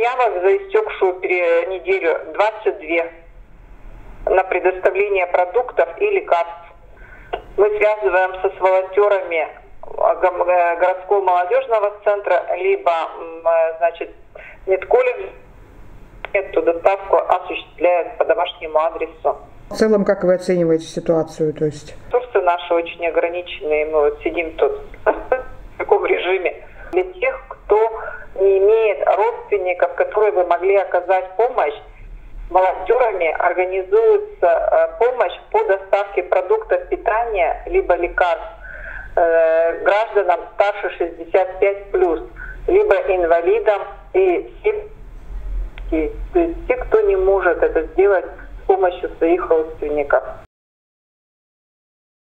заявок за истекшую неделю 22 на предоставление продуктов и лекарств. Мы связываемся с волонтерами городского молодежного центра, либо, значит, медколледж. Эту доставку осуществляют по домашнему адресу. В целом, как вы оцениваете ситуацию? То есть ресурсы наши очень ограниченные. Мы вот сидим тут в таком режиме. Для тех, кто не имеет родственников, которые бы могли оказать помощь, волонтерами организуется помощь по доставке продуктов питания либо лекарств гражданам старше 65+, либо инвалидам и то есть те, кто не может это сделать с помощью своих родственников.